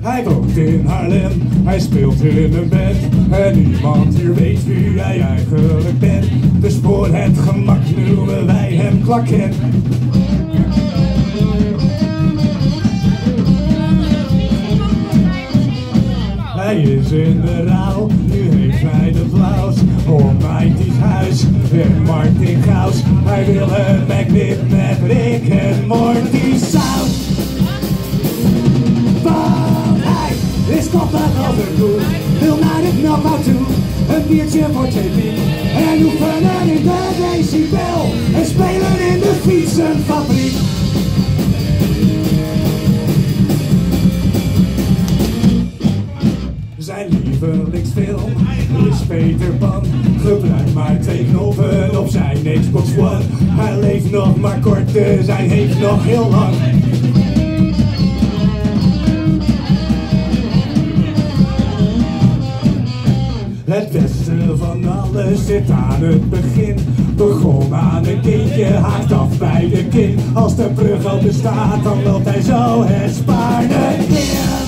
Hij woont in Haarlem, hij speelt in een band. En niemand hier weet wie hij eigenlijk bent. Dus voor het gemak noemen wij hem Klakken. Hij is in de rouw, nu heeft hij de applaus. Voor Mighty's huis en Martin Gaus. Hij wil een backflip met Rick en Morty saus. Want hij is koppig als een koe, wil naar de knock-out toe. Een biertje voor TV en oefenen in de decibel. En spelen in de fietsenfabriek. Zijn lievelingsfilm is Peter Pan. Gebruik maar 2 knoppen op zijn Xbox One. Hij leeft nog maar kort, dus hij heeft nog heel lang. Het beste van alles zit aan het begin. Begon aan een kindje, haakt af bij de kin. Als de brug al bestaat, dan loopt hij zo het spaarden in.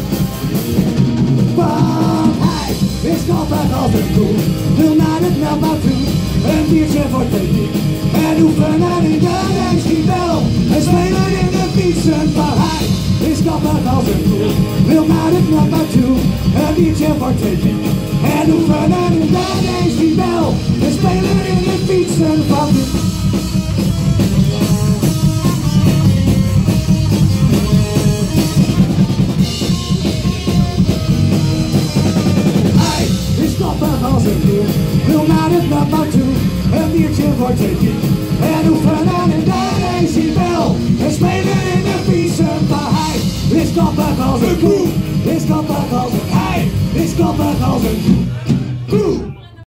Want hij is koppig als een koe, wil naar het knock-out toe. Een biertje voor TV en oefenen in de decibel. En spelen in de fietsenfabriek. Hij is koppig als een koe, wil naar het knock-out toe. Een biertje voor TV en oefenen in de decibel. En spelen in de fietsenfabriek. Als een koe, wil naar het knock-out toe. Een biertje voor TV en oefenen in de decibel. En spelen in de fietsenfabriek. Hij is koppig als een koe, is koppig als een ei, is koppig als een koe.